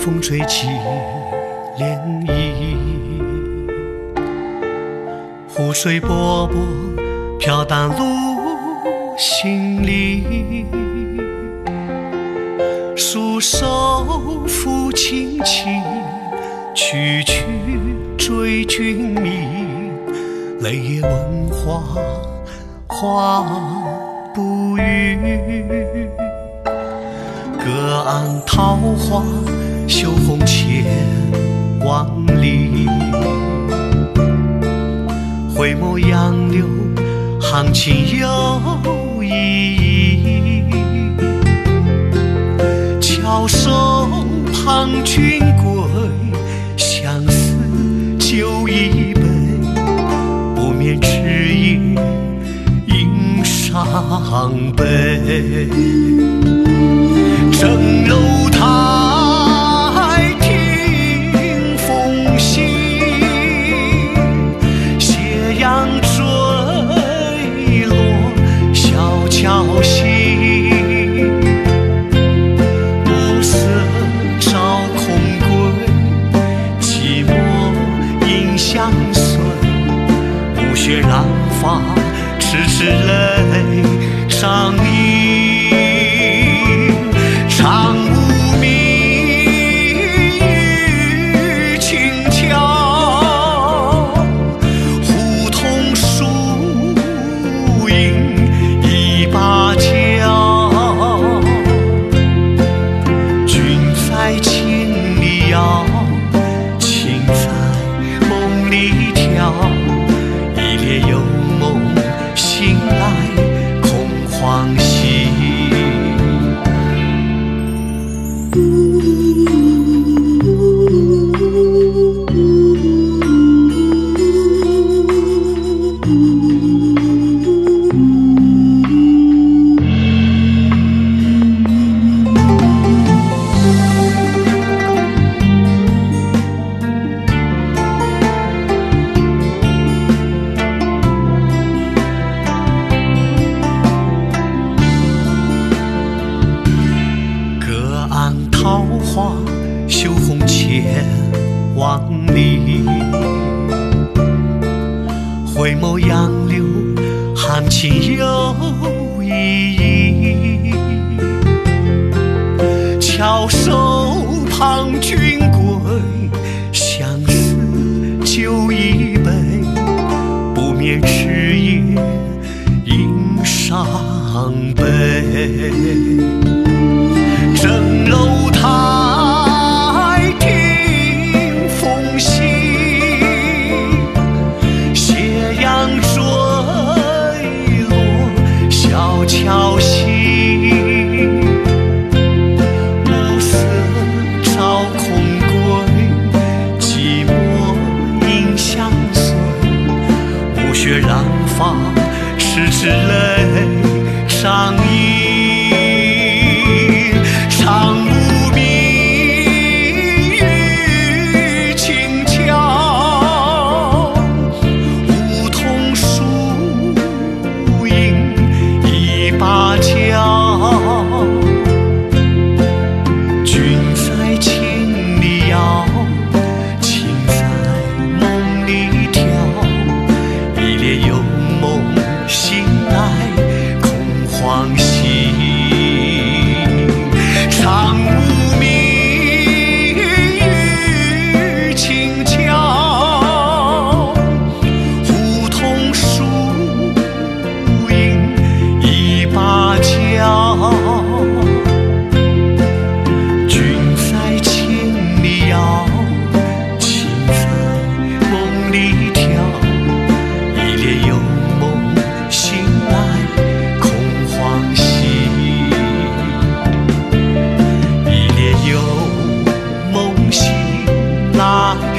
风吹起涟漪，湖水波波飘荡入心里，束手抚琴琴，曲曲追君名，泪眼问花，花不语。隔岸桃花，羞红千万里。回眸杨柳，行情有意义。翘首盼君归，相思酒一杯，不免只因饮伤悲。正楼台听风息，斜阳坠落小桥西。暮色照空归，寂寞影相随。不雪染发，痴痴泪长溢。长无名与清桥，胡同树影一把交。君在千里遥，情在梦里跳。一帘幽梦，醒来空欢喜。桃花羞红千万里，回眸杨柳，含情有意义。翘首盼君归，相思酒一杯，不免只因饮伤悲。正楼台听风息，斜阳坠落小桥西。暮色照空归，寂寞影相随。暮雪染发，痴痴泪长溢。长无名与清桥，梧桐树影一把交。君在千里遥，情在梦里跳。一帘幽梦，醒来空欢喜。长无名与清桥，胡同树影一把交。君在千里遥，情在梦里跳。一帘幽梦，醒来空欢喜。有梦醒来。